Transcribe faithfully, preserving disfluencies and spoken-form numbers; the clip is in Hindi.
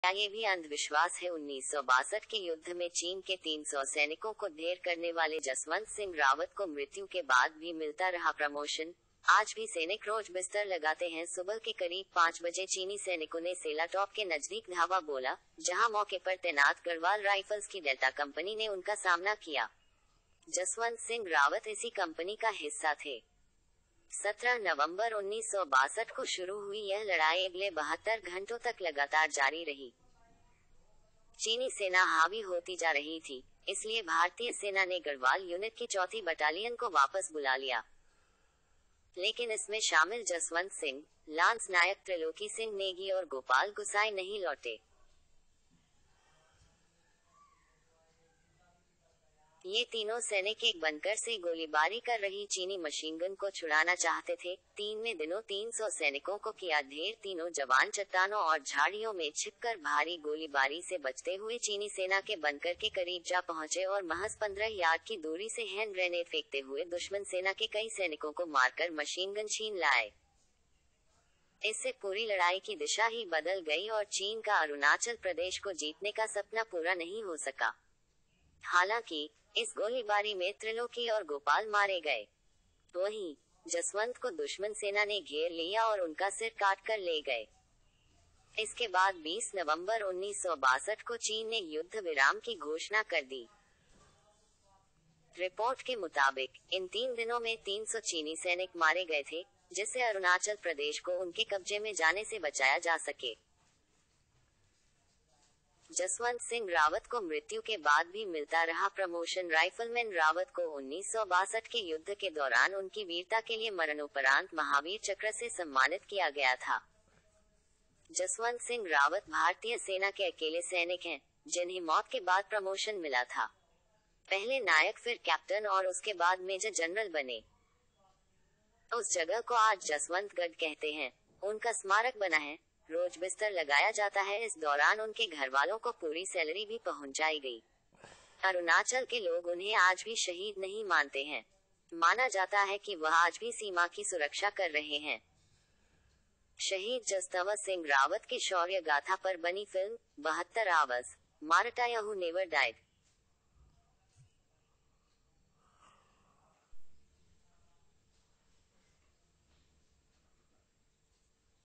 क्या ये भी अंधविश्वास है? उन्नीस सौ बासठ के युद्ध में चीन के तीन सौ सैनिकों को ढेर करने वाले जसवंत सिंह रावत को मृत्यु के बाद भी मिलता रहा प्रमोशन। आज भी सैनिक रोज बिस्तर लगाते हैं। सुबह के करीब पाँच बजे चीनी सैनिकों ने सेलाटॉप के नजदीक धावा बोला, जहां मौके पर तैनात गढ़वाल राइफल्स की डेल्टा कंपनी ने उनका सामना किया। जसवंत सिंह रावत इसी कंपनी का हिस्सा थे। सत्रह नवंबर उन्नीस सौ बासठ को शुरू हुई यह लड़ाई अगले बहत्तर घंटों तक लगातार जारी रही। चीनी सेना हावी होती जा रही थी, इसलिए भारतीय सेना ने गढ़वाल यूनिट की चौथी बटालियन को वापस बुला लिया। लेकिन इसमें शामिल जसवंत सिंह, लांस नायक त्रिलोकी सिंह नेगी और गोपाल गुसाई नहीं लौटे। ये तीनों सैनिक एक बनकर से गोलीबारी कर रही चीनी मशीनगन को छुड़ाना चाहते थे। तीन में दिनों तीन सौ सैनिकों को किया ढेर। तीनों जवान चट्टानों और झाड़ियों में छिपकर भारी गोलीबारी से बचते हुए चीनी सेना के बनकर के करीब जा पहुंचे और महज पंद्रह यार्ड की दूरी से हैंड ग्रेनेड फेंकते हुए दुश्मन सेना के कई सैनिकों को मारकर मशीनगन छीन लाए। इससे पूरी लड़ाई की दिशा ही बदल गई और चीन का अरुणाचल प्रदेश को जीतने का सपना पूरा नहीं हो सका। हालांकि इस गोलीबारी में त्रिलोकी और गोपाल मारे गए। वहीं जसवंत को दुश्मन सेना ने घेर लिया और उनका सिर काट कर ले गए। इसके बाद बीस नवंबर उन्नीस सौ बासठ को चीन ने युद्ध विराम की घोषणा कर दी। रिपोर्ट के मुताबिक इन तीन दिनों में तीन सौ चीनी सैनिक मारे गए थे, जिससे अरुणाचल प्रदेश को उनके कब्जे में जाने से बचाया जा सके। जसवंत सिंह रावत को मृत्यु के बाद भी मिलता रहा प्रमोशन। राइफलमैन रावत को उन्नीस सौ बासठ के युद्ध के दौरान उनकी वीरता के लिए मरणोपरांत महावीर चक्र से सम्मानित किया गया था। जसवंत सिंह रावत भारतीय सेना के अकेले सैनिक हैं जिन्हें मौत के बाद प्रमोशन मिला था। पहले नायक, फिर कैप्टन और उसके बाद मेजर जनरल बने। उस जगह को आज जसवंतगढ़ कहते हैं। उनका स्मारक बना है, रोज बिस्तर लगाया जाता है। इस दौरान उनके घर वालों को पूरी सैलरी भी पहुंचाई गई। अरुणाचल के लोग उन्हें आज भी शहीद नहीं मानते हैं। माना जाता है कि वह आज भी सीमा की सुरक्षा कर रहे हैं। शहीद जसवंत सिंह रावत के शौर्य गाथा पर बनी फिल्म बहत्तर आवर्स, मारटायाहू नेवर डाइड